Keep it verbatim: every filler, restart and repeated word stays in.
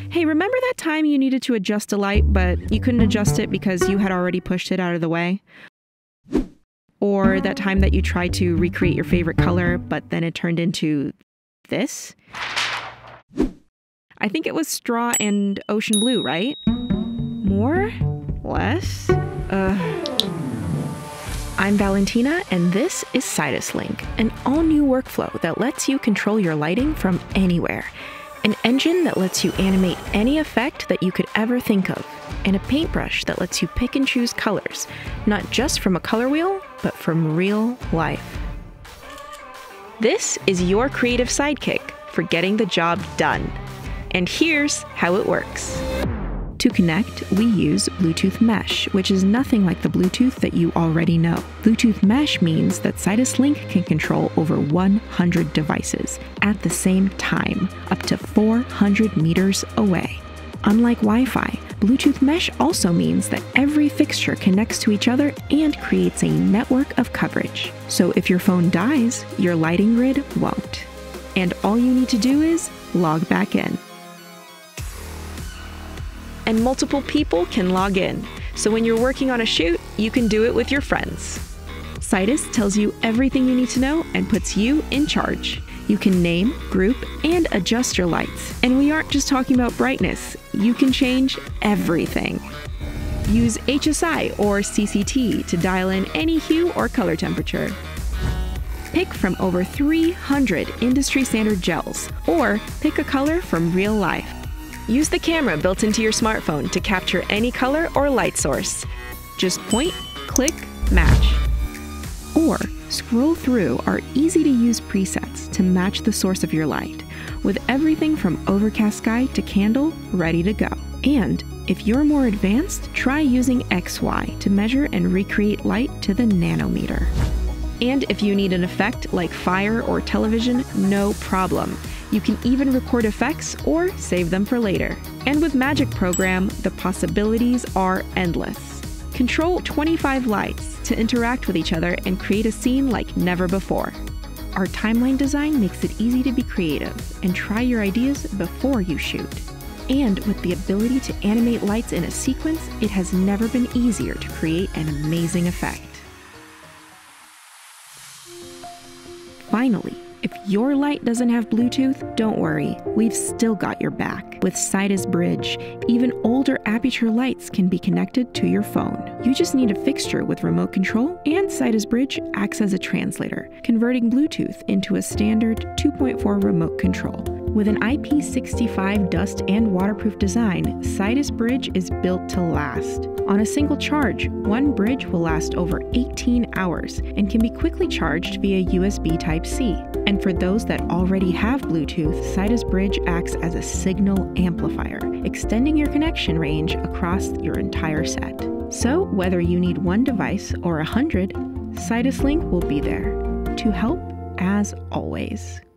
Hey, remember that time you needed to adjust a light, but you couldn't adjust it because you had already pushed it out of the way? Or that time that you tried to recreate your favorite color, but then it turned into this? I think it was straw and ocean blue, right? More? Less? Ugh. I'm Valentina, and this is Sidus Link, an all-new workflow that lets you control your lighting from anywhere. An engine that lets you animate any effect that you could ever think of, and a paintbrush that lets you pick and choose colors, not just from a color wheel, but from real life. This is your creative sidekick for getting the job done. And here's how it works. To connect, we use Bluetooth Mesh, which is nothing like the Bluetooth that you already know. Bluetooth Mesh means that Sidus Link can control over one hundred devices at the same time, up to four hundred meters away. Unlike Wi-Fi, Bluetooth Mesh also means that every fixture connects to each other and creates a network of coverage. So if your phone dies, your lighting grid won't. And all you need to do is log back in. And multiple people can log in, so when you're working on a shoot, you can do it with your friends. Sidus tells you everything you need to know and puts you in charge. You can name, group, and adjust your lights. And we aren't just talking about brightness, you can change everything. Use H S I or C C T to dial in any hue or color temperature. Pick from over three hundred industry standard gels, or pick a color from real life. Use the camera built into your smartphone to capture any color or light source. Just point, click, match. Or scroll through our easy-to-use presets to match the source of your light, with everything from overcast sky to candle ready to go. And if you're more advanced, try using X Y to measure and recreate light to the nanometer. And if you need an effect like fire or television, no problem. You can even record effects or save them for later. And with Magic Program, the possibilities are endless. Control twenty-five lights to interact with each other and create a scene like never before. Our timeline design makes it easy to be creative and try your ideas before you shoot. And with the ability to animate lights in a sequence, it has never been easier to create an amazing effect. Finally, if your light doesn't have Bluetooth, don't worry, we've still got your back. With Sidus Bridge, even older Aputure lights can be connected to your phone. You just need a fixture with remote control, and Sidus Bridge acts as a translator, converting Bluetooth into a standard two point four remote control. With an I P sixty-five dust and waterproof design, Sidus Bridge is built to last. On a single charge, one bridge will last over eighteen hours and can be quickly charged via U S B Type C. And for those that already have Bluetooth, Sidus Bridge acts as a signal amplifier, extending your connection range across your entire set. So whether you need one device or a hundred, Sidus Link will be there to help as always.